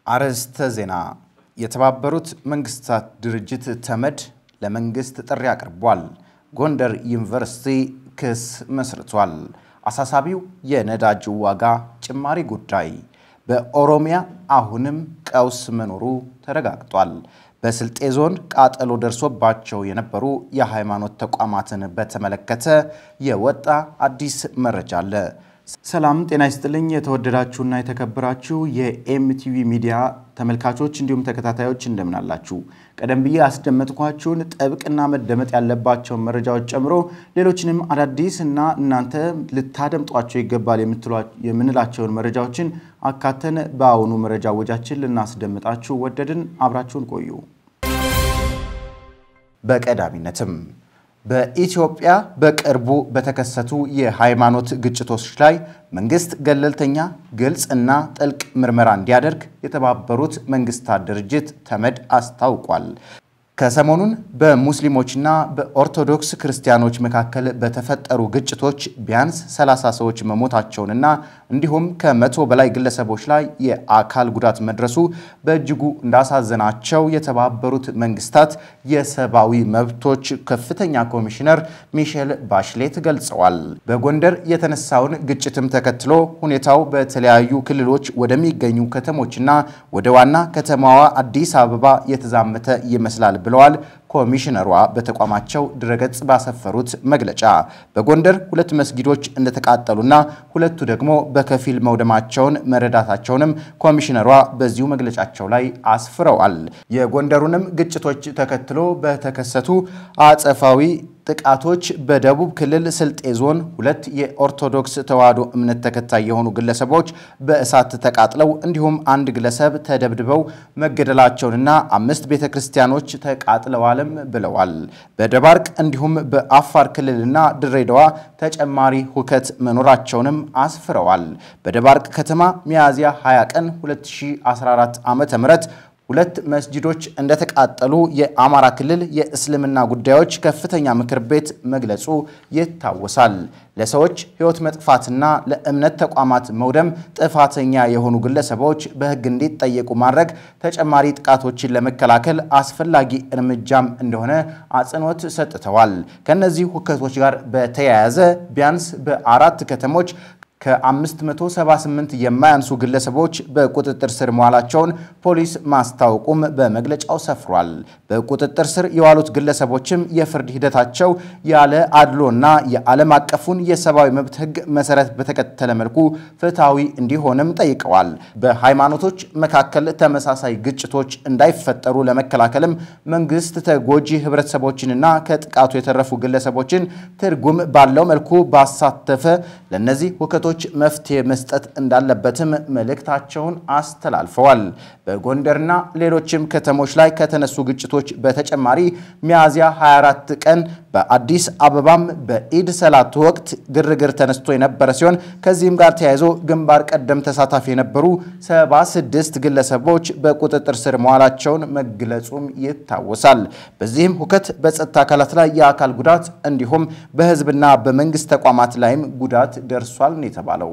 አርዕስተ ዜና የተባበሩት መንግስታት ድርጅት ተመድ ለመንግስት ጥሪ አቅርቧል። ጎንደር ዩኒቨርሲቲ ክስ መስርቷል። አሳሳቢው የነዳጅ ዋጋ ጭማሪ ጉዳይ በኦሮሚያ አሁንም ቀውስ መኖሩ ተረጋግጧል። በስልጤ ዞን ቃጠሎ ደርሶባቸው የነበሩ የሃይማኖት ተቋማትን በተመለከተ የወጣ አዲስ መረጃ አለ። ሰላም ጤና ይስጥልኝ የተወደዳችሁና የተከበራችሁ የኤምቲቪ ሚዲያ ተመልካቾች እንዲሁም ተከታታዮች እንደምን አላችሁ? ቀደም ብዬ አስደመጥኳችሁን ጥብቅና መደመጥ ያለባቸው መረጃዎች ጨምሮ ሌሎችንም አዳዲስና እናንተ ልታደምጧቸው ይገባል የምንላቸውን መረጃዎችን አካተን በአሁኑ መረጃ ወጃችን ልናስደምጣችሁ ወደድን። አብራችሁን ቆዩ። በቀዳሚነትም በኢትዮጵያ በቅርቡ በተከሰቱ የሃይማኖት ግጭቶች ላይ መንግስት ገለልተኛ ግልጽ እና ጥልቅ ምርመራ እንዲያደርግ የተባበሩት መንግስታት ድርጅት ተመድ አስታውቋል። ከሰሞኑን በሙስሊሞችና በኦርቶዶክስ ክርስቲያኖች መካከል በተፈጠሩ ግጭቶች ቢያንስ 30 ሰዎች መሞታቸውንና እንዲሁም ከ100 በላይ ግለሰቦች ላይ የአካል ጉዳት መድረሱ በእጅጉ እንዳሳዘናቸው የተባበሩት መንግስታት የሰብአዊ መብቶች ከፍተኛ ኮሚሽነር ሚሼል ባሽሌት ገልጸዋል። በጎንደር የተነሳውን ግጭትም ተከትሎ ሁኔታው በተለያዩ ክልሎች ወደሚገኙ ከተሞችና ወደ ዋና ከተማዋ አዲስ አበባ የተዛመተ ይመስላል ብለዋል። ኮሚሽነሯ በተቋማቸው ድረገጽ ባሰፈሩት መግለጫ በጎንደር 2 መስጊዶች እንደተቃጠሉና 2ቱ ደግሞ በከፊል መውደማቸውን መረዳታቸውንም ኮሚሽነሯ በዚሁ መግለጫቸው ላይ አስፍረዋል። የጎንደሩንም ግጭቶች ተከትሎ በተከሰቱ አጸፋዊ ጥቃቶች በደቡብ ክልል ስልጤ ዞን 2 የኦርቶዶክስ ተዋሕዶ እምነት ተከታይ የሆኑ ግለሰቦች በእሳት ተቃጥለው እንዲሁም 1 ግለሰብ ተደብድበው መገደላቸውንና 5 ቤተክርስቲያኖች ተቃጥለዋልም ብለዋል። በደባርቅ እንዲሁም በአፋር ክልልና ድሬዳዋ ተጨማሪ ሁከት መኖራቸውንም አስፍረዋል። በደባርቅ ከተማ ሚያዝያ 20 ቀን 2014 ዓ.ም 2 መስጊዶች እንደተቃጠሉ የአማራ ክልል የእስልምና ጉዳዮች ከፍተኛ ምክር ቤት መግለጹ ይታወሳል። ለሰዎች ሕይወት መጥፋትና ለእምነት ተቋማት መውደም ጥፋተኛ የሆኑ ግለሰቦች በሕግ እንዲጠየቁ ማድረግ ተጨማሪ ጥቃቶችን ለመከላከል አስፈላጊ እርምጃም እንደሆነ አጽንኦት ሰጥተዋል። ከነዚህ ሁከቶች ጋር በተያያዘ ቢያንስ በ4 ከተሞች ከ578 የማያንሱ ግለሰቦች በቁጥጥር ስር መዋላቸውን ፖሊስ ማስታወቁም በመግለጫው ሰፍሯል። በቁጥጥር ስር የዋሉት ግለሰቦችም የፍርድ ሂደታቸው ያለ አድሎና የዓለም አቀፉን የሰብአዊ መብት ሕግ መሰረት በተከተለ መልኩ ፍትሃዊ እንዲሆንም ጠይቀዋል። በሃይማኖቶች መካከል ተመሳሳይ ግጭቶች እንዳይፈጠሩ ለመከላከልም መንግስት ተጎጂ ህብረተሰቦችንና ከጥቃቱ የተረፉ ግለሰቦችን ትርጉም ባለው መልኩ ባሳተፈ ለነዚህ ሁከቶች መፍትሄ መስጠት እንዳለበትም መልእክታቸውን አስተላልፈዋል። በጎንደርና ሌሎችም ከተሞች ላይ ከተነሱ ግጭቶች በተጨማሪ ሚያዝያ 24 ቀን በአዲስ አበባም በኢድ ሰላት ወቅት ግርግር ተነስቶ የነበረ ሲሆን ከዚህም ጋር ተያይዞ ግንባር ቀደም ተሳታፊ የነበሩ 76 ግለሰቦች በቁጥጥር ስር መዋላቸውን መግለጹም ይታወሳል። በዚህም ሁከት በጸጥታ አካላት ላይ የአካል ጉዳት እንዲሁም በህዝብና በመንግስት ተቋማት ላይም ጉዳት ደርሷል ነው የተባለው።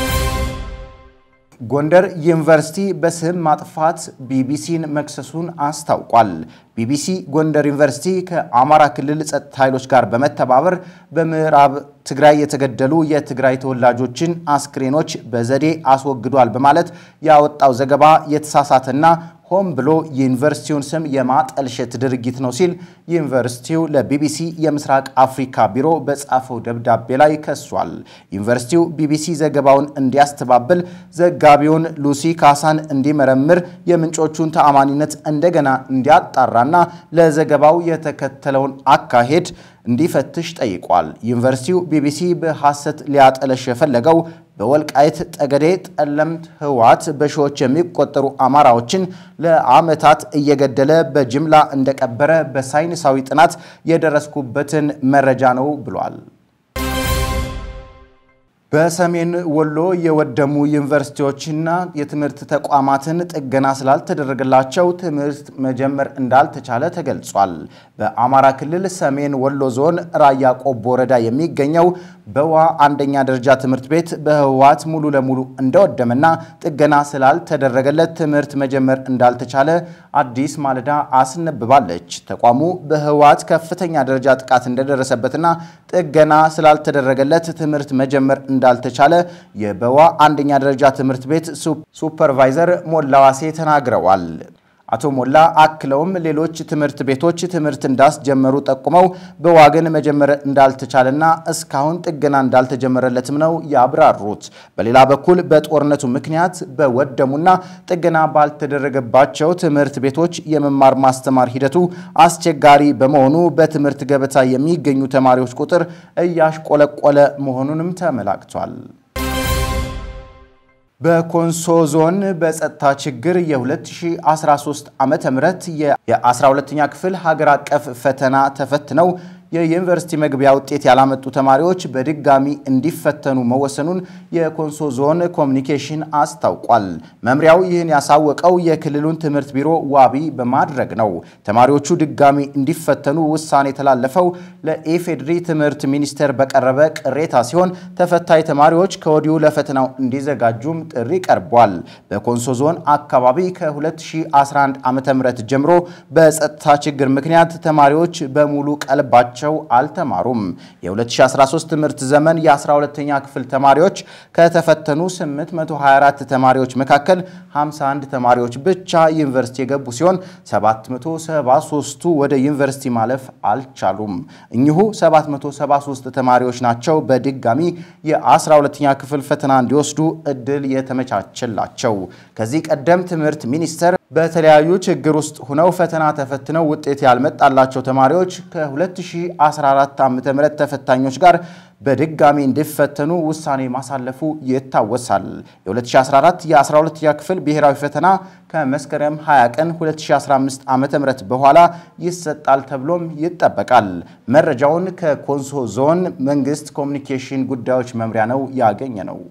ጎንደር ዩኒቨርሲቲ በስም ማጥፋት ቢቢሲን መክሰሱን አስታውቋል። ቢቢሲ ጎንደር ዩኒቨርሲቲ ከአማራ ክልል ጸጥታ ኃይሎች ጋር በመተባበር በምዕራብ ትግራይ የተገደሉ የትግራይ ተወላጆችን አስክሬኖች በዘዴ አስወግዷል በማለት ያወጣው ዘገባ የተሳሳተና ሆም ብሎ ዩኒቨርሲቲውን ስም የማጠልሸት ድርጊት ነው ሲል ዩኒቨርሲቲው ለቢቢሲ የምስራቅ አፍሪካ ቢሮ በጻፈው ደብዳቤ ላይ ከሷል። ዩኒቨርሲቲው ቢቢሲ ዘገባውን እንዲያስተባብል ዘጋቢውን ሉሲ ካሳን እንዲመረምር የምንጮቹን ተአማኒነት እንደገና እንዲያጣራና ለዘገባው የተከተለውን አካሄድ እንዲፈትሽ ጠይቋል። ዩኒቨርሲቲው ቢቢሲ በሐሰት ሊያጠለሽ የፈለገው በወልቃይት ጠገዴ ጠለምት ህዋት በሺዎች የሚቆጠሩ አማራዎችን ለዓመታት እየገደለ በጅምላ እንደቀበረ በሳይንሳዊ ጥናት የደረስኩበትን መረጃ ነው ብሏል። በሰሜን ወሎ የወደሙ ዩኒቨርሲቲዎችና የትምህርት ተቋማትን ጥገና ስላልተደረገላቸው ትምህርት መጀመር እንዳልተቻለ ተገልጿል። በአማራ ክልል ሰሜን ወሎ ዞን ራያ ቆቦ ወረዳ የሚገኘው በዋ አንደኛ ደረጃ ትምህርት ቤት በህወሓት ሙሉ ለሙሉ እንደወደመና ጥገና ስላልተደረገለት ትምህርት መጀመር እንዳልተቻለ አዲስ ማለዳ አስነብባለች። ተቋሙ በህወሓት ከፍተኛ ደረጃ ጥቃት እንደደረሰበትና ጥገና ስላልተደረገለት ትምህርት መጀመር እንዳልተቻለ የበዋ አንደኛ ደረጃ ትምህርት ቤት ሱፐርቫይዘር ሞላዋሴ ተናግረዋል። አቶ ሞላ አክለውም ሌሎች ትምህርት ቤቶች ትምህርት እንዳስጀመሩ ጠቁመው በዋግን መጀመር እንዳልተቻለና እስካሁን ጥገና እንዳልተጀመረለትም ነው ያብራሩት። በሌላ በኩል በጦርነቱ ምክንያት በወደሙና ጥገና ባልተደረገባቸው ትምህርት ቤቶች የመማር ማስተማር ሂደቱ አስቸጋሪ በመሆኑ በትምህርት ገበታ የሚገኙ ተማሪዎች ቁጥር እያሽቆለቆለ መሆኑንም ተመላክቷል። በኮንሶ ዞን በጸጥታ ችግር የ2013 ዓመተ ምህረት የ12ኛ ክፍል ሀገር አቀፍ ፈተና ተፈትነው የዩኒቨርሲቲ መግቢያ ውጤት ያላመጡ ተማሪዎች በድጋሚ እንዲፈተኑ መወሰኑን የኮንሶ ዞን ኮሙኒኬሽን አስታውቋል። መምሪያው ይህን ያሳወቀው የክልሉን ትምህርት ቢሮ ዋቢ በማድረግ ነው። ተማሪዎቹ ድጋሚ እንዲፈተኑ ውሳኔ የተላለፈው ለኢፌድሪ ትምህርት ሚኒስቴር በቀረበ ቅሬታ ሲሆን ተፈታኝ ተማሪዎች ከወዲሁ ለፈተናው እንዲዘጋጁም ጥሪ ቀርቧል። በኮንሶ ዞን አካባቢ ከ2011 ዓመተ ምህረት ጀምሮ በጸጥታ ችግር ምክንያት ተማሪዎች በሙሉ ቀልባቸው አልተማሩም። የ2013 ትምህርት ዘመን የ12ኛ ክፍል ተማሪዎች ከተፈተኑ 824 ተማሪዎች መካከል 51 ተማሪዎች ብቻ ዩኒቨርሲቲ የገቡ ሲሆን 773ቱ ወደ ዩኒቨርሲቲ ማለፍ አልቻሉም። እኚሁ 773 ተማሪዎች ናቸው በድጋሚ የ12ኛ ክፍል ፈተና እንዲወስዱ እድል የተመቻቸላቸው። ከዚህ ቀደም ትምህርት ሚኒስቴር በተለያዩ ችግር ውስጥ ሆነው ፈተና ተፈትነው ውጤት ያልመጣላቸው ተማሪዎች ከ2014 ዓ.ም ተፈታኞች ጋር በድጋሚ እንዲፈተኑ ውሳኔ ማሳለፉ ይታወሳል። የ2014 የ12ኛ ክፍል ብሔራዊ ፈተና ከመስከረም 20 ቀን 2015 ዓ.ም በኋላ ይሰጣል ተብሎም ይጠበቃል። መረጃውን ከኮንሶ ዞን መንግስት ኮሙኒኬሽን ጉዳዮች መምሪያ ነው ያገኘነው።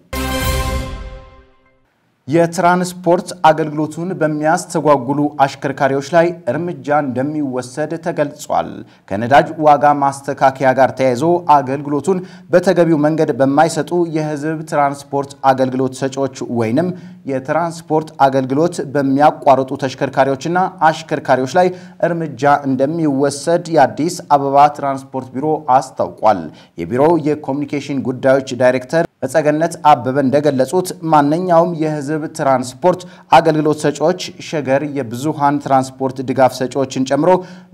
የትራንስፖርት አገልግሎቱን በሚያስተጓጉሉ አሽከርካሪዎች ላይ እርምጃ እንደሚወሰድ ተገልጿል። ከነዳጅ ዋጋ ማስተካከያ ጋር ተያይዞ አገልግሎቱን በተገቢው መንገድ በማይሰጡ የህዝብ ትራንስፖርት አገልግሎት ሰጪዎች ወይንም የትራንስፖርት አገልግሎት በሚያቋርጡ ተሽከርካሪዎችና አሽከርካሪዎች ላይ እርምጃ እንደሚወሰድ የአዲስ አበባ ትራንስፖርት ቢሮ አስታውቋል። የቢሮው የኮሙኒኬሽን ጉዳዮች ዳይሬክተር በጸገነት አበበ እንደገለጹት ማንኛውም የህዝብ ትራንስፖርት አገልግሎት ሰጪዎች ሸገር የብዙሃን ትራንስፖርት ድጋፍ ሰጪዎችን ጨምሮ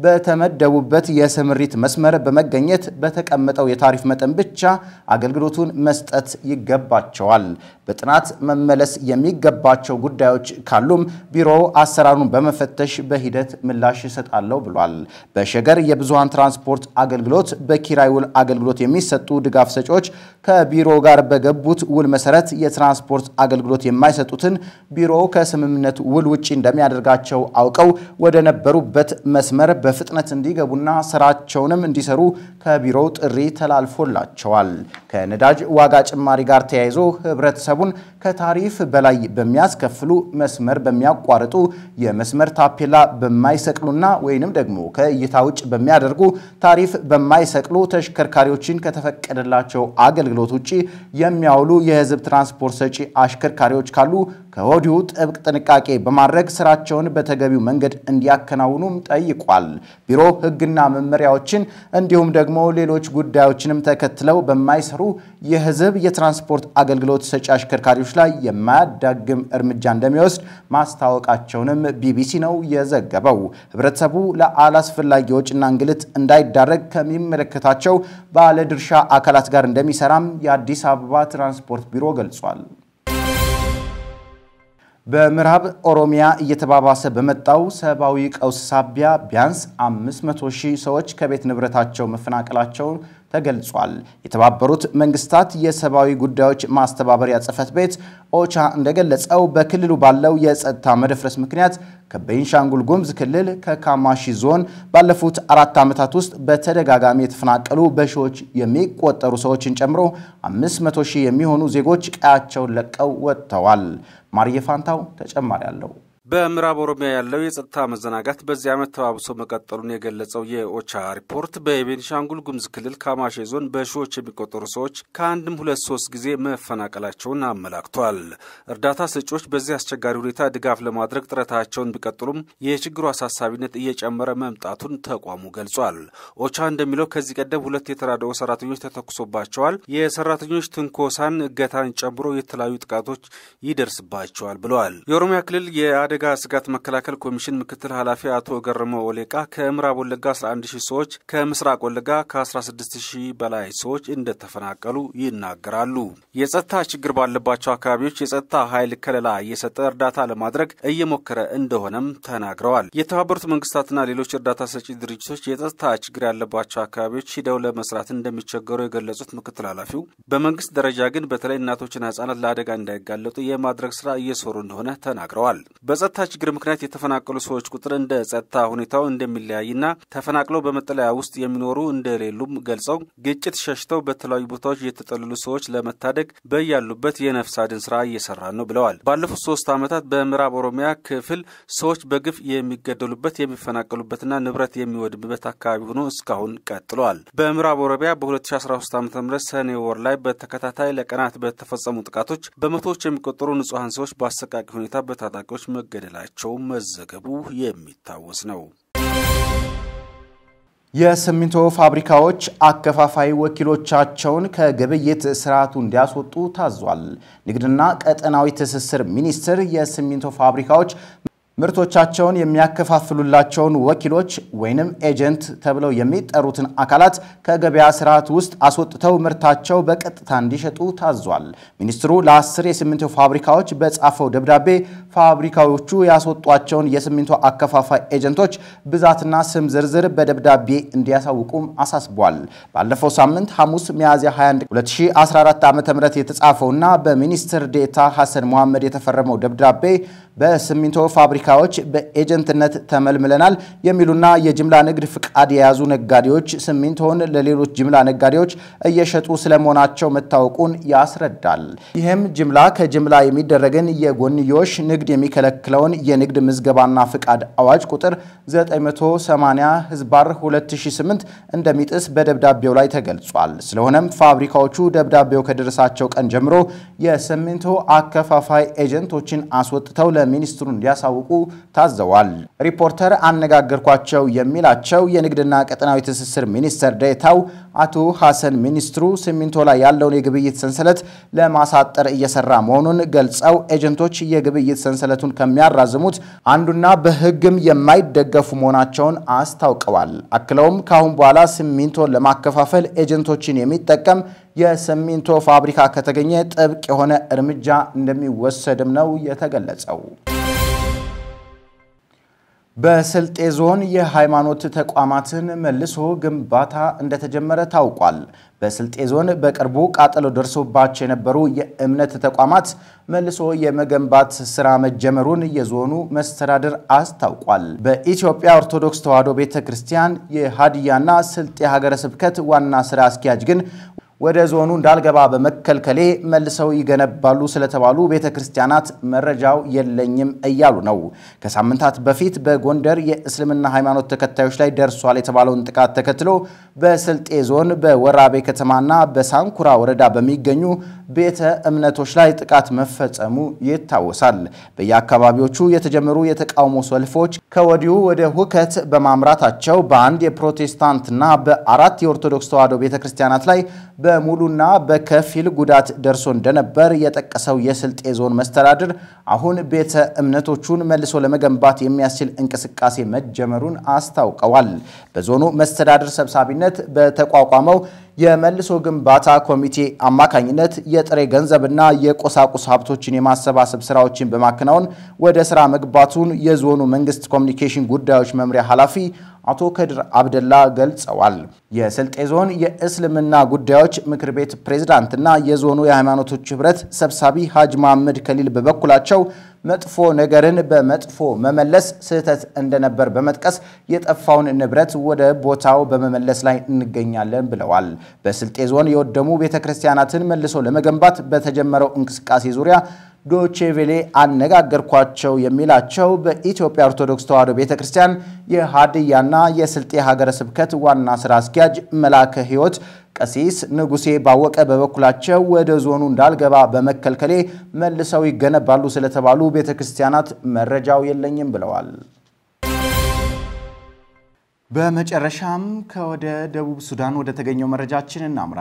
በተመደቡበት የስምሪት መስመር በመገኘት በተቀመጠው የታሪፍ መጠን ብቻ አገልግሎቱን መስጠት ይገባቸዋል። በጥናት መመለስ የሚገባቸው ጉዳዮች ካሉም ቢሮው አሰራሩን በመፈተሽ በሂደት ምላሽ ይሰጣል ብሏል። በሸገር የብዙሃን ትራንስፖርት አገልግሎት በኪራይ ውል አገልግሎት የሚሰጡ ድጋፍ ሰጪዎች ከቢሮ ጋር በገቡት ውል መሰረት የትራንስፖርት አገልግሎት የማይሰጡትን ቢሮው ከስምምነት ውል ውጪ እንደሚያደርጋቸው አውቀው ወደ ነበሩበት መስመር በፍጥነት እንዲገቡና ስራቸውንም እንዲሰሩ ከቢሮው ጥሪ ተላልፎላቸዋል። ከነዳጅ ዋጋ ጭማሪ ጋር ተያይዞ ህብረተሰቡን ከታሪፍ በላይ በሚያስከፍሉ መስመር በሚያቋርጡ የመስመር ታፔላ በማይሰቅሉና ወይንም ደግሞ ከእይታ ውጭ በሚያደርጉ ታሪፍ በማይሰቅሉ ተሽከርካሪዎችን ከተፈቀደላቸው አገልግሎት ውጪ የሚያውሉ የህዝብ ትራንስፖርት ሰጪ አሽከርካሪዎች ካሉ ከወዲሁ ጥብቅ ጥንቃቄ በማድረግ ስራቸውን በተገቢው መንገድ እንዲያከናውኑም ጠይቋል። ቢሮ ህግና መመሪያዎችን እንዲሁም ደግሞ ሌሎች ጉዳዮችንም ተከትለው በማይሰሩ የህዝብ የትራንስፖርት አገልግሎት ሰጪ አሽከርካሪዎች ላይ የማያዳግም እርምጃ እንደሚወስድ ማስታወቃቸውንም ቢቢሲ ነው የዘገበው። ህብረተሰቡ ለአላስፈላጊ ወጪና እንግልት እንዳይዳረግ ከሚመለከታቸው ባለድርሻ አካላት ጋር እንደሚሰራም የአዲስ አበባ ትራንስፖርት ቢሮ ገልጿል። በምዕራብ ኦሮሚያ እየተባባሰ በመጣው ሰብአዊ ቀውስ ሳቢያ ቢያንስ 500,000 ሰዎች ከቤት ንብረታቸው መፈናቀላቸው ተገልጿል። የተባበሩት መንግስታት የሰብአዊ ጉዳዮች ማስተባበሪያ ጽሕፈት ቤት ኦቻ እንደገለጸው በክልሉ ባለው የጸጥታ መደፍረስ ምክንያት ከቤንሻንጉል ጉሙዝ ክልል ከካማሺ ዞን ባለፉት 4 ዓመታት ውስጥ በተደጋጋሚ የተፈናቀሉ በሺዎች የሚቆጠሩ ሰዎችን ጨምሮ 500,000 የሚሆኑ ዜጎች ቀያቸውን ለቀው ወጥተዋል። ማርየፋንታው ተጨማሪ አለው። በምዕራብ ኦሮሚያ ያለው የጸጥታ መዘናጋት በዚህ ዓመት ተባብሶ መቀጠሉን የገለጸው የኦቻ ሪፖርት በቤኒሻንጉል ጉሙዝ ክልል ካማሼ ዞን በሺዎች የሚቆጠሩ ሰዎች ከአንድም 2-3 ጊዜ መፈናቀላቸውን አመላክቷል። እርዳታ ሰጪዎች በዚህ አስቸጋሪ ሁኔታ ድጋፍ ለማድረግ ጥረታቸውን ቢቀጥሉም የችግሩ አሳሳቢነት እየጨመረ መምጣቱን ተቋሙ ገልጿል። ኦቻ እንደሚለው ከዚህ ቀደም 2 የተራድኦ ሰራተኞች ተተኩሶባቸዋል። የሰራተኞች ትንኮሳን፣ እገታን ጨምሮ የተለያዩ ጥቃቶች ይደርስባቸዋል ብለዋል። የኦሮሚያ ክልል የአደጋ ስጋት መከላከል ኮሚሽን ምክትል ኃላፊ አቶ ገረመው ወሌቃ ከምዕራብ ወለጋ 11000 ሰዎች ከምስራቅ ወለጋ ከ16000 በላይ ሰዎች እንደተፈናቀሉ ይናገራሉ። የጸጥታ ችግር ባለባቸው አካባቢዎች የጸጥታ ኃይል ከለላ እየሰጠ እርዳታ ለማድረግ እየሞከረ እንደሆነም ተናግረዋል። የተባበሩት መንግስታትና ሌሎች እርዳታ ሰጪ ድርጅቶች የጸጥታ ችግር ያለባቸው አካባቢዎች ሂደው ለመስራት እንደሚቸገሩ የገለጹት ምክትል ኃላፊው በመንግስት ደረጃ ግን በተለይ እናቶችና ህጻናት ለአደጋ እንዳይጋለጡ የማድረግ ስራ እየሰሩ እንደሆነ ተናግረዋል። በጸጥታ ችግር ምክንያት የተፈናቀሉ ሰዎች ቁጥር እንደ ጸጥታ ሁኔታው እንደሚለያይና ተፈናቅለው በመጠለያ ውስጥ የሚኖሩ እንደሌሉም ገልጸው ግጭት ሸሽተው በተለያዩ ቦታዎች የተጠለሉ ሰዎች ለመታደግ በያሉበት የነፍስ አድን ስራ እየሰራ ነው ብለዋል። ባለፉት 3 ዓመታት በምዕራብ ኦሮሚያ ክፍል ሰዎች በግፍ የሚገደሉበት የሚፈናቀሉበትና ንብረት የሚወድምበት አካባቢ ሆኖ እስካሁን ቀጥሏል። በምዕራብ ኦሮሚያ በ2013 ዓ.ም ሰኔ ወር ላይ በተከታታይ ለቀናት በተፈጸሙ ጥቃቶች በመቶዎች የሚቆጠሩ ንጹሃን ሰዎች በአሰቃቂ ሁኔታ በታጣቂዎች መገደላቸው መዘገቡ የሚታወስ ነው። የሲሚንቶ ፋብሪካዎች አከፋፋይ ወኪሎቻቸውን ከግብይት ስርዓቱ እንዲያስወጡ ታዟል። ንግድና ቀጠናዊ ትስስር ሚኒስቴር የሲሚንቶ ፋብሪካዎች ምርቶቻቸውን የሚያከፋፍሉላቸውን ወኪሎች ወይንም ኤጀንት ተብለው የሚጠሩትን አካላት ከገበያ ስርዓት ውስጥ አስወጥተው ምርታቸው በቀጥታ እንዲሸጡ ታዟል። ሚኒስትሩ ለ10 የሲሚንቶ ፋብሪካዎች በጻፈው ደብዳቤ ፋብሪካዎቹ ያስወጧቸውን የሲሚንቶ አከፋፋይ ኤጀንቶች ብዛትና ስም ዝርዝር በደብዳቤ እንዲያሳውቁም አሳስቧል። ባለፈው ሳምንት ሐሙስ ሚያዝያ 21 2014 ዓ.ም የተጻፈውና በሚኒስትር ዴታ ሐሰን መሐመድ የተፈረመው ደብዳቤ በሲሚንቶ ፋብሪካዎች በኤጀንትነት ተመልምለናል የሚሉና የጅምላ ንግድ ፍቃድ የያዙ ነጋዴዎች ሲሚንቶን ለሌሎች ጅምላ ነጋዴዎች እየሸጡ ስለመሆናቸው መታወቁን ያስረዳል። ይህም ጅምላ ከጅምላ የሚደረግን የጎንዮሽ ንግድ የሚከለክለውን የንግድ ምዝገባና ፍቃድ አዋጅ ቁጥር 980/2008 እንደሚጥስ በደብዳቤው ላይ ተገልጿል። ስለሆነም ፋብሪካዎቹ ደብዳቤው ከደረሳቸው ቀን ጀምሮ የሲሚንቶ አከፋፋይ ኤጀንቶችን አስወጥተው ለሚኒስትሩ እንዲያሳውቁ ታዘዋል። ሪፖርተር አነጋገርኳቸው የሚላቸው የንግድና ቀጠናዊ ትስስር ሚኒስትር ዴታው አቶ ሐሰን ሚኒስትሩ ሲሚንቶ ላይ ያለውን የግብይት ሰንሰለት ለማሳጠር እየሰራ መሆኑን ገልጸው ኤጀንቶች የግብይት ሰንሰለቱን ከሚያራዝሙት አንዱና በሕግም የማይደገፉ መሆናቸውን አስታውቀዋል። አክለውም ካሁን በኋላ ሲሚንቶን ለማከፋፈል ኤጀንቶችን የሚጠቀም የሲሚንቶ ፋብሪካ ከተገኘ ጥብቅ የሆነ እርምጃ እንደሚወሰድም ነው የተገለጸው። በስልጤ ዞን የሃይማኖት ተቋማትን መልሶ ግንባታ እንደተጀመረ ታውቋል። በስልጤ ዞን በቅርቡ ቃጠሎ ደርሶባቸው የነበሩ የእምነት ተቋማት መልሶ የመገንባት ስራ መጀመሩን የዞኑ መስተዳድር አስታውቋል። በኢትዮጵያ ኦርቶዶክስ ተዋሕዶ ቤተክርስቲያን የሃዲያና ስልጤ ሀገረ ስብከት ዋና ስራ አስኪያጅ ግን ወደ ዞኑ እንዳልገባ በመከልከሌ መልሰው ይገነባሉ ስለተባሉ ቤተክርስቲያናት መረጃው የለኝም እያሉ ነው። ከሳምንታት በፊት በጎንደር የእስልምና ሃይማኖት ተከታዮች ላይ ደርሷል የተባለውን ጥቃት ተከትሎ በስልጤ ዞን በወራቤ ከተማና በሳንኩራ ወረዳ በሚገኙ ቤተ እምነቶች ላይ ጥቃት መፈጸሙ ይታወሳል። በየአካባቢዎቹ የተጀመሩ የተቃውሞ ሰልፎች ከወዲሁ ወደ ሁከት በማምራታቸው በአንድ የፕሮቴስታንትና በ4 የኦርቶዶክስ ተዋሕዶ ቤተክርስቲያናት ላይ በሙሉና በከፊል ጉዳት ደርሶ እንደነበር የጠቀሰው የስልጤ ዞን መስተዳድር አሁን ቤተ እምነቶቹን መልሶ ለመገንባት የሚያስችል እንቅስቃሴ መጀመሩን አስታውቀዋል። በዞኑ መስተዳድር ሰብሳቢነት በተቋቋመው የመልሶ ግንባታ ኮሚቴ አማካኝነት የጥሬ ገንዘብና የቆሳቁስ ሀብቶችን የማሰባሰብ ስራዎችን በማከናወን ወደ ስራ መግባቱን የዞኑ መንግስት ኮሙኒኬሽን ጉዳዮች መምሪያ ኃላፊ አቶ ከድር አብደላ ገልጸዋል። የስልጤ ዞን የእስልምና ጉዳዮች ምክር ቤት ፕሬዝዳንትና የዞኑ የሃይማኖቶች ህብረት ሰብሳቢ ሐጅ መሐመድ ከሊል በበኩላቸው መጥፎ ነገርን በመጥፎ መመለስ ስህተት እንደነበር በመጥቀስ የጠፋውን ንብረት ወደ ቦታው በመመለስ ላይ እንገኛለን ብለዋል። በስልጤ ዞን የወደሙ ቤተክርስቲያናትን መልሶ ለመገንባት በተጀመረው እንቅስቃሴ ዙሪያ ዶቼ ቬሌ አነጋገርኳቸው የሚላቸው በኢትዮጵያ ኦርቶዶክስ ተዋሕዶ ቤተክርስቲያን የሃዲያና የስልጤ ሀገረ ስብከት ዋና ስራ አስኪያጅ መላከ ሕይወት ቀሲስ ንጉሴ ባወቀ በበኩላቸው ወደ ዞኑ እንዳልገባ በመከልከሌ መልሰው ይገነባሉ ስለተባሉ ቤተክርስቲያናት መረጃው የለኝም ብለዋል። በመጨረሻም ከወደ ደቡብ ሱዳን ወደ ተገኘው መረጃችን እናምራ።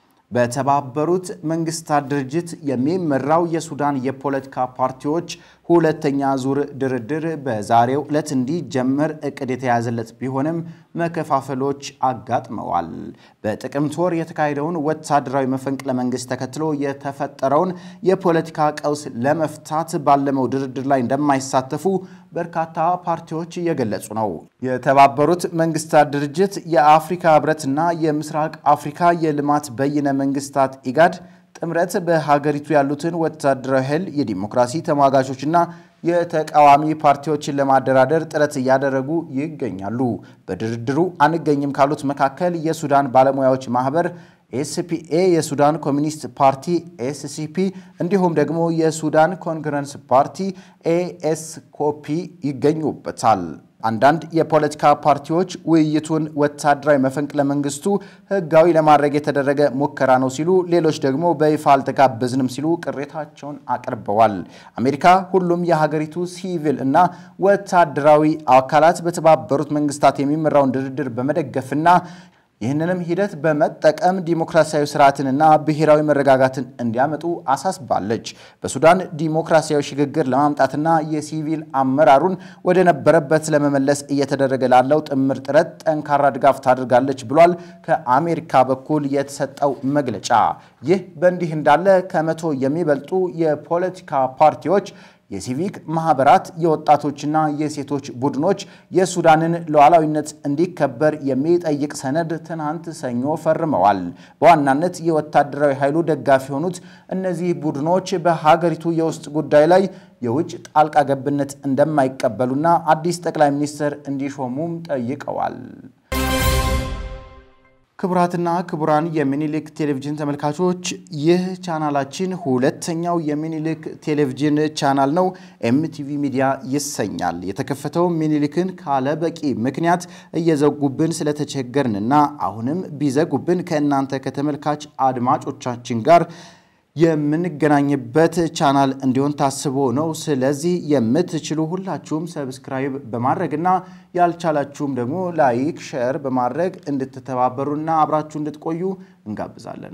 በተባበሩት መንግስታት ድርጅት የሚመራው የሱዳን የፖለቲካ ፓርቲዎች ሁለተኛ ዙር ድርድር በዛሬው ዕለት እንዲጀመር እቅድ የተያዘለት ቢሆንም መከፋፈሎች አጋጥመዋል። በጥቅምት ወር የተካሄደውን ወታደራዊ መፈንቅለ መንግስት ተከትሎ የተፈጠረውን የፖለቲካ ቀውስ ለመፍታት ባለመው ድርድር ላይ እንደማይሳተፉ በርካታ ፓርቲዎች እየገለጹ ነው። የተባበሩት መንግስታት ድርጅት የአፍሪካ ህብረትና የምስራቅ አፍሪካ የልማት በይነ መንግስታት ኢጋድ ጥምረት በሀገሪቱ ያሉትን ወታደራዊ ኃይል የዲሞክራሲ ተሟጋቾችና የተቃዋሚ ፓርቲዎችን ለማደራደር ጥረት ያደረጉ ይገኛሉ። በድርድሩ አንገኝም ካሉት መካከል የሱዳን ባለሙያዎች ማህበር ኤስፒኤ፣ የሱዳን ኮሚኒስት ፓርቲ ኤስሲፒ እንዲሁም ደግሞ የሱዳን ኮንግረስ ፓርቲ ኤኤስኮፒ ይገኙበታል። አንዳንድ የፖለቲካ ፓርቲዎች ውይይቱን ወታደራዊ መፈንቅለ መንግስቱ ህጋዊ ለማድረግ የተደረገ ሙከራ ነው ሲሉ፣ ሌሎች ደግሞ በይፋ አልተጋበዝንም ሲሉ ቅሬታቸውን አቅርበዋል። አሜሪካ ሁሉም የሀገሪቱ ሲቪል እና ወታደራዊ አካላት በተባበሩት መንግስታት የሚመራውን ድርድር በመደገፍና ይህንንም ሂደት በመጠቀም ዲሞክራሲያዊ ስርዓትንና ብሔራዊ መረጋጋትን እንዲያመጡ አሳስባለች። በሱዳን ዲሞክራሲያዊ ሽግግር ለማምጣትና የሲቪል አመራሩን ወደ ነበረበት ለመመለስ እየተደረገ ላለው ጥምር ጥረት ጠንካራ ድጋፍ ታደርጋለች ብሏል ከአሜሪካ በኩል የተሰጠው መግለጫ። ይህ በእንዲህ እንዳለ ከመቶ የሚበልጡ የፖለቲካ ፓርቲዎች፣ የሲቪክ ማህበራት፣ የወጣቶችና የሴቶች ቡድኖች የሱዳንን ሉዓላዊነት እንዲከበር የሚጠይቅ ሰነድ ትናንት ሰኞ ፈርመዋል። በዋናነት የወታደራዊ ኃይሉ ደጋፊ የሆኑት እነዚህ ቡድኖች በሀገሪቱ የውስጥ ጉዳይ ላይ የውጭ ጣልቃ ገብነት እንደማይቀበሉና አዲስ ጠቅላይ ሚኒስትር እንዲሾሙም ጠይቀዋል። ክቡራትና ክቡራን የሚኒሊክ ቴሌቪዥን ተመልካቾች፣ ይህ ቻናላችን ሁለተኛው የሚኒሊክ ቴሌቪዥን ቻናል ነው። ኤምቲቪ ሚዲያ ይሰኛል። የተከፈተው ሚኒሊክን ካለ በቂ ምክንያት እየዘጉብን ስለተቸገርንና አሁንም ቢዘጉብን ከእናንተ ከተመልካች አድማጮቻችን ጋር የምንገናኝበት ቻናል እንዲሆን ታስቦ ነው። ስለዚህ የምትችሉ ሁላችሁም ሰብስክራይብ በማድረግና ያልቻላችሁም ደግሞ ላይክ፣ ሼር በማድረግ እንድትተባበሩና አብራችሁ እንድትቆዩ እንጋብዛለን።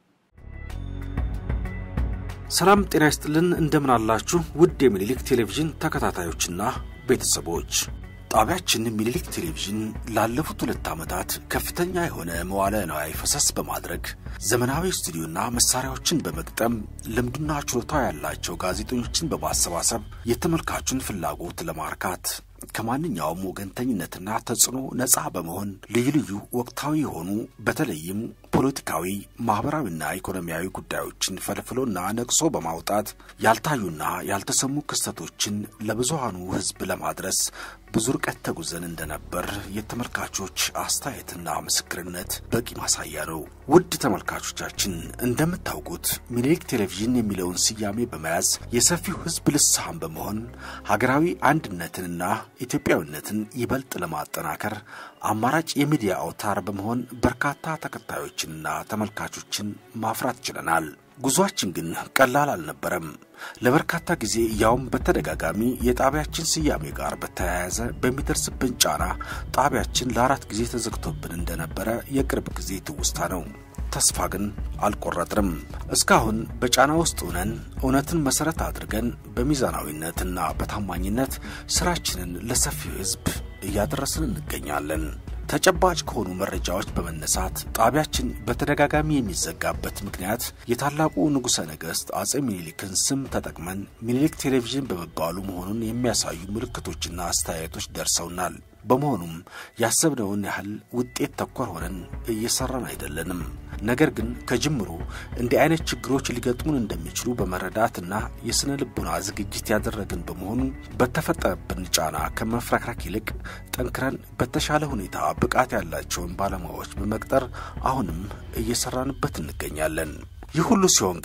ሰላም ጤና ይስጥልን። እንደምን አላችሁ ውድ የሚኒሊክ ቴሌቪዥን ተከታታዮችና ቤተሰቦች። ጣቢያችን ሚኒሊክ ቴሌቪዥን ላለፉት 2 ዓመታት ከፍተኛ የሆነ መዋለ ንዋይ ፈሰስ በማድረግ ዘመናዊ ስቱዲዮና መሳሪያዎችን በመግጠም ልምዱና ችሎታ ያላቸው ጋዜጠኞችን በማሰባሰብ የተመልካቹን ፍላጎት ለማርካት ከማንኛውም ወገንተኝነትና ተጽዕኖ ነፃ በመሆን ልዩ ልዩ ወቅታዊ የሆኑ በተለይም ፖለቲካዊ፣ ማህበራዊና ኢኮኖሚያዊ ጉዳዮችን ፈልፍሎና ነቅሶ በማውጣት ያልታዩና ያልተሰሙ ክስተቶችን ለብዙሃኑ ህዝብ ለማድረስ ብዙ ርቀት ተጉዘን እንደነበር የተመልካቾች አስተያየትና ምስክርነት በቂ ማሳያ ነው። ውድ ተመልካቾቻችን፣ እንደምታውቁት ሚኒሊክ ቴሌቪዥን የሚለውን ስያሜ በመያዝ የሰፊው ህዝብ ልሳን በመሆን ሀገራዊ አንድነትንና ኢትዮጵያዊነትን ይበልጥ ለማጠናከር አማራጭ የሚዲያ አውታር በመሆን በርካታ ተከታዮችንና ተመልካቾችን ማፍራት ችለናል። ጉዟችን ግን ቀላል አልነበረም። ለበርካታ ጊዜ ያውም በተደጋጋሚ የጣቢያችን ስያሜ ጋር በተያያዘ በሚደርስብን ጫና ጣቢያችን ለ4 ጊዜ ተዘግቶብን እንደነበረ የቅርብ ጊዜ ትውስታ ነው። ተስፋ ግን አልቆረጥንም። እስካሁን በጫና ውስጥ ሆነን እውነትን መሰረት አድርገን በሚዛናዊነትና በታማኝነት ስራችንን ለሰፊው ህዝብ እያደረስን እንገኛለን። ተጨባጭ ከሆኑ መረጃዎች በመነሳት ጣቢያችን በተደጋጋሚ የሚዘጋበት ምክንያት የታላቁ ንጉሠ ነገሥት አጼ ሚኒሊክን ስም ተጠቅመን ሚኒሊክ ቴሌቪዥን በመባሉ መሆኑን የሚያሳዩ ምልክቶችና አስተያየቶች ደርሰውናል። በመሆኑም ያሰብነውን ያህል ውጤት ተኮር ሆነን እየሰራን አይደለንም። ነገር ግን ከጅምሩ እንዲህ አይነት ችግሮች ሊገጥሙን እንደሚችሉ በመረዳትና የስነ ልቦና ዝግጅት ያደረግን በመሆኑ በተፈጠረብን ጫና ከመፍረክረክ ይልቅ ጠንክረን በተሻለ ሁኔታ ብቃት ያላቸውን ባለሙያዎች በመቅጠር አሁንም እየሰራንበት እንገኛለን። ይህ ሁሉ ሲሆን ግን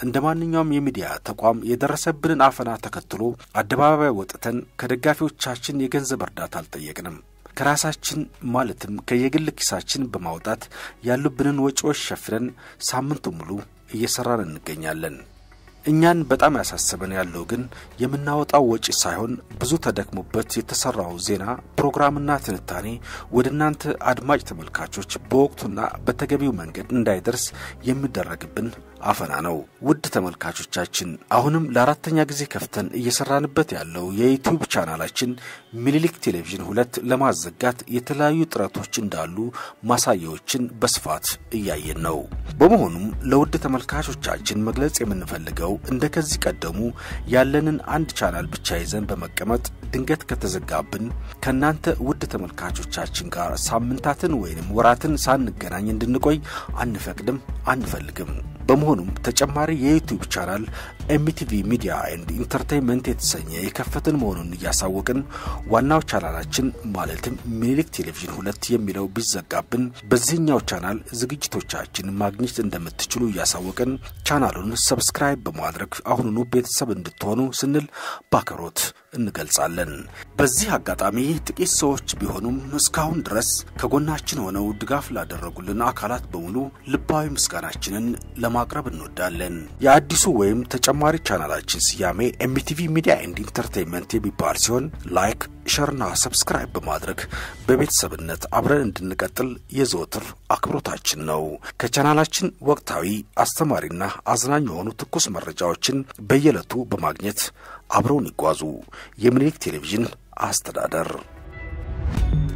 እንደማንኛውም የሚዲያ ተቋም የደረሰብንን አፈና ተከትሎ አደባባይ ወጥተን ከደጋፊዎቻችን የገንዘብ እርዳታ አልጠየቅንም። ከራሳችን ማለትም ከየግል ኪሳችን በማውጣት ያሉብንን ወጪዎች ሸፍነን ሳምንቱ ሙሉ እየሰራን እንገኛለን። እኛን በጣም ያሳሰበን ያለው ግን የምናወጣው ወጪ ሳይሆን ብዙ ተደክሞበት የተሰራው ዜና ፕሮግራምና ትንታኔ ወደናንተ አድማጭ ተመልካቾች በወቅቱና በተገቢው መንገድ እንዳይደርስ የሚደረግብን አፈና ነው። ውድ ተመልካቾቻችን አሁንም ለአራተኛ ጊዜ ከፍተን እየሰራንበት ያለው የዩቲዩብ ቻናላችን ሚኒሊክ ቴሌቪዥን 2 ለማዘጋት የተለያዩ ጥረቶች እንዳሉ ማሳያዎችን በስፋት እያየን ነው። በመሆኑም ለውድ ተመልካቾቻችን መግለጽ የምንፈልገው እንደከዚህ ቀደሙ ያለንን አንድ ቻናል ብቻ ይዘን በመቀመጥ ድንገት ከተዘጋብን ከናንተ ውድ ተመልካቾቻችን ጋር ሳምንታትን ወይንም ወራትን ሳንገናኝ እንድንቆይ አንፈቅድም አንፈልግም። በመሆኑም ተጨማሪ የዩቲዩብ ቻናል ኤምቲቪ ሚዲያ ኤንድ ኢንተርቴይንመንት የተሰኘ የከፈትን መሆኑን ያሳወቅን ዋናው ቻናላችን ማለትም ሚኒሊክ ቴሌቪዥን 2 የሚለው ቢዘጋብን በዚህኛው ቻናል ዝግጅቶቻችን ማግኘት እንደምትችሉ ያሳወቅን ቻናሉን ሰብስክራይብ በማድረግ አሁኑኑ ቤተሰብ እንድትሆኑ ስንል ባከሮት እንገልጻለን። በዚህ አጋጣሚ ጥቂት ሰዎች ቢሆኑም እስካሁን ድረስ ከጎናችን ሆነው ድጋፍ ላደረጉልን አካላት በሙሉ ልባዊ ምስጋናችንን ለማቅረብ እንወዳለን። የአዲሱ ወይም ተጨማሪ ቻናላችን ስያሜ ኤምቲቪ ሚዲያ ኤንድ ኢንተርቴይንመንት የሚባል ሲሆን ላይክ ሸርና ሰብስክራይብ በማድረግ በቤተሰብነት አብረን እንድንቀጥል የዘወትር አክብሮታችን ነው። ከቻናላችን ወቅታዊ አስተማሪና አዝናኝ የሆኑ ትኩስ መረጃዎችን በየዕለቱ በማግኘት አብረውን ይጓዙ። የሚኒሊክ ቴሌቪዥን አስተዳደር